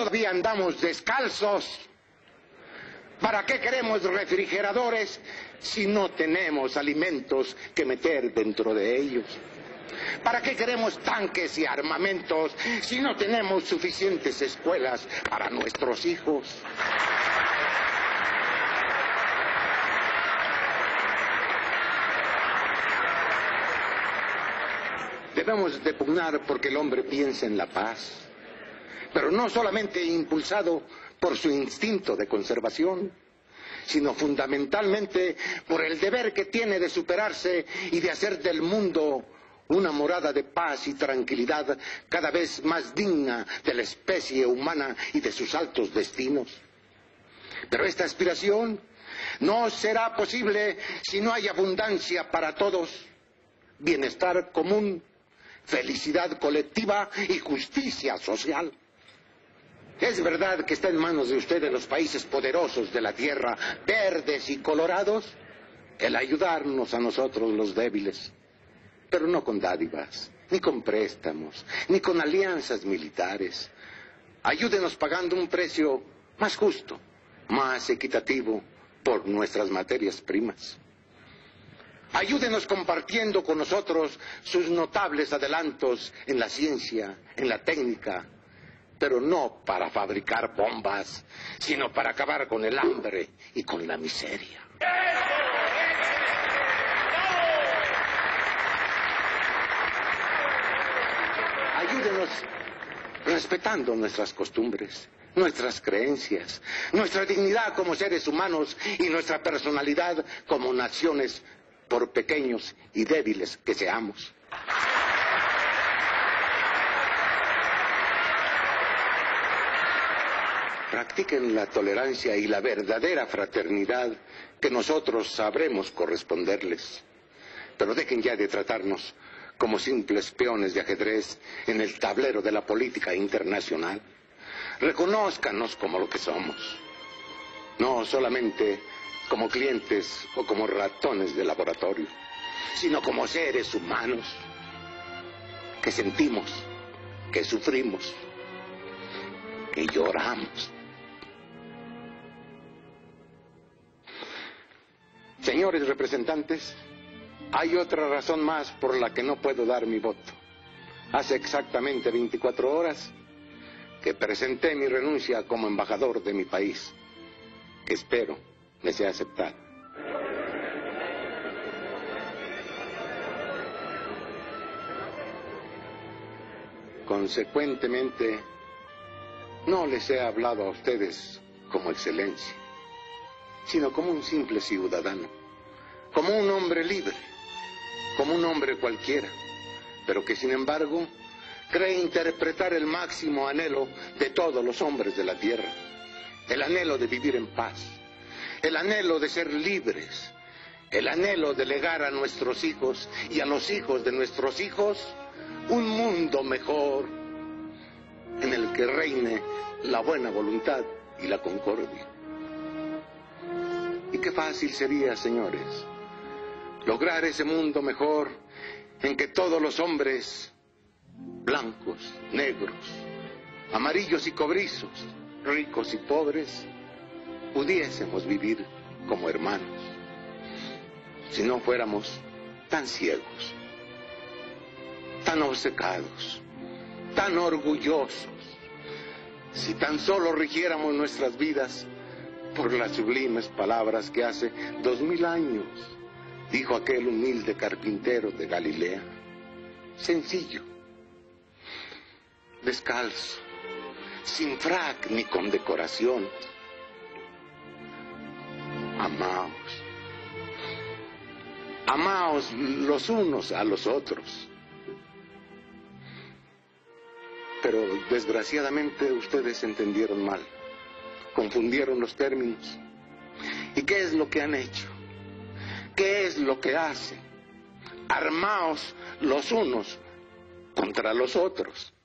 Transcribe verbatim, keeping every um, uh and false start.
todavía andamos descalzos? ¿Para qué queremos refrigeradores si no tenemos alimentos que meter dentro de ellos? ¿Para qué queremos tanques y armamentos si no tenemos suficientes escuelas para nuestros hijos? Debemos de pugnar porque el hombre piense en la paz, pero no solamente impulsado por su instinto de conservación, sino fundamentalmente por el deber que tiene de superarse y de hacer del mundo una morada de paz y tranquilidad cada vez más digna de la especie humana y de sus altos destinos. Pero esta aspiración no será posible si no hay abundancia para todos, bienestar común, felicidad colectiva y justicia social. Es verdad que está en manos de ustedes, los países poderosos de la tierra, verdes y colorados, el ayudarnos a nosotros los débiles, pero no con dádivas, ni con préstamos, ni con alianzas militares. Ayúdenos pagando un precio más justo, más equitativo por nuestras materias primas. Ayúdenos compartiendo con nosotros sus notables adelantos en la ciencia, en la técnica, pero no para fabricar bombas, sino para acabar con el hambre y con la miseria. Ayúdenos respetando nuestras costumbres, nuestras creencias, nuestra dignidad como seres humanos y nuestra personalidad como naciones, por pequeños y débiles que seamos. Practiquen la tolerancia y la verdadera fraternidad que nosotros sabremos corresponderles. Pero dejen ya de tratarnos como simples peones de ajedrez en el tablero de la política internacional. Reconózcanos como lo que somos, no solamente como clientes o como ratones de laboratorio, sino como seres humanos que sentimos, que sufrimos, que lloramos. Señores representantes, hay otra razón más por la que no puedo dar mi voto. Hace exactamente veinticuatro horas que presenté mi renuncia como embajador de mi país, que espero me sea aceptada. Consecuentemente, no les he hablado a ustedes como excelencia, sino como un simple ciudadano, como un hombre libre, como un hombre cualquiera, pero que sin embargo cree interpretar el máximo anhelo de todos los hombres de la tierra, el anhelo de vivir en paz, el anhelo de ser libres, el anhelo de legar a nuestros hijos y a los hijos de nuestros hijos un mundo mejor en el que reine la buena voluntad y la concordia. Y qué fácil sería, señores, lograr ese mundo mejor en que todos los hombres, blancos, negros, amarillos y cobrizos, ricos y pobres, pudiésemos vivir como hermanos, si no fuéramos tan ciegos, tan obcecados, tan orgullosos, si tan solo rigiéramos nuestras vidas por las sublimes palabras que hace dos mil años dijo aquel humilde carpintero de Galilea, sencillo, descalzo, sin frac ni condecoración. Amaos, amaos los unos a los otros. Pero desgraciadamente ustedes entendieron mal, confundieron los términos. ¿Y qué es lo que han hecho? ¿Qué es lo que hacen? Armaos los unos contra los otros.